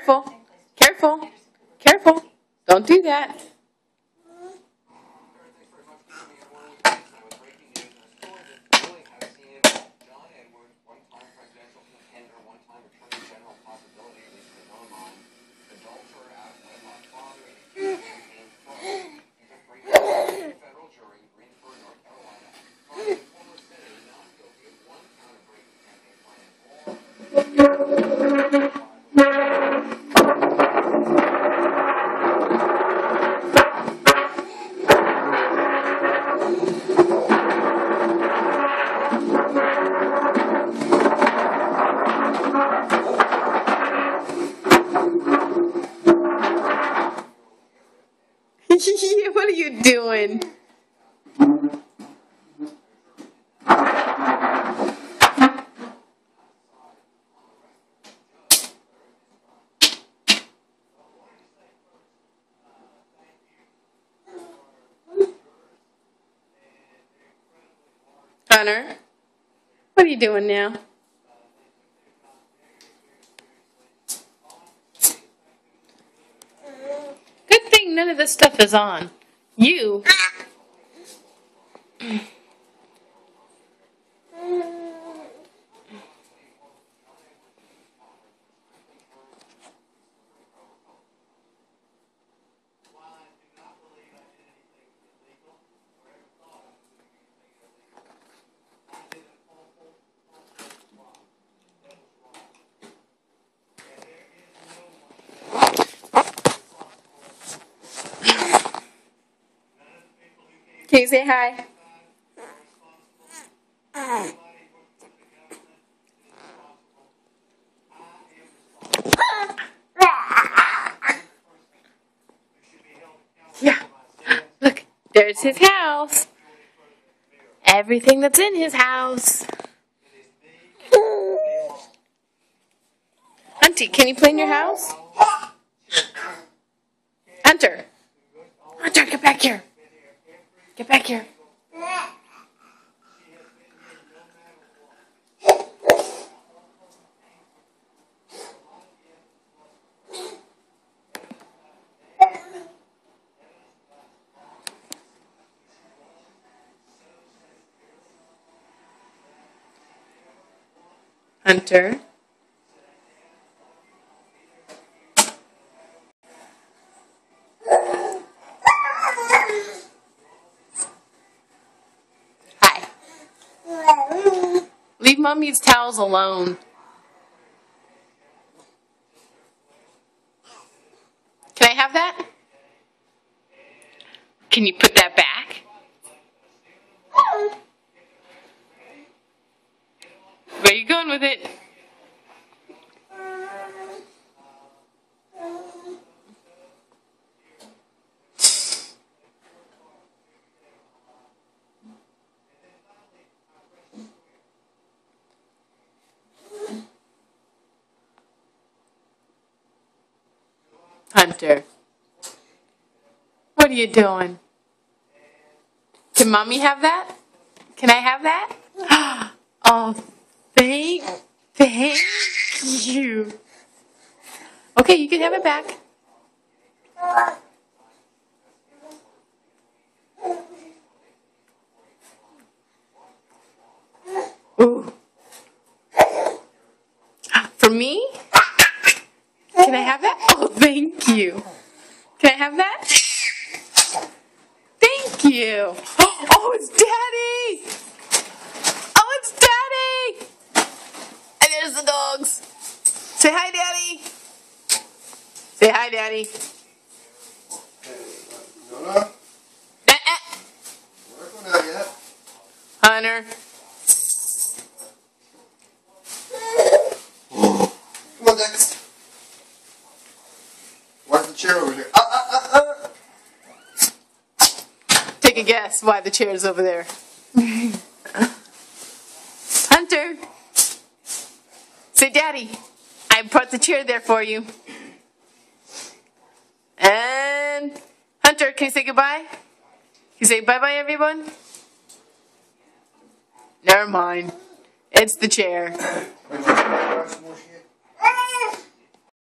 Careful. Careful. Careful. Don't do that. What are you doing? Hunter, what are you doing now? Good thing none of this stuff is on. You. Can you say hi? Yeah. Look, there's his house. Everything that's in his house. Hunty, can you play in your house? Hunter. Hunter, get back here. Get back here. Hunter. Hi. Leave Mommy's towels alone. Can I have that? Can you put that back? Where are you going with it? Hunter, what are you doing? Can Mommy have that? Can I have that? Oh, thank you. Okay, you can have it back. Ooh. For me? Can I have that? Oh, thank you. Can I have that? Thank you. Oh, it's Daddy. Oh, it's Daddy. And there's the dogs. Say hi, Daddy. Say hi, Daddy. Hunter. Come on, Dex. Why's the chair over here? Take a guess why the chair's over there. Hunter. Say, Daddy, I brought the chair there for you. And Hunter, can you say goodbye? Can you say bye-bye, everyone? Never mind. It's the chair.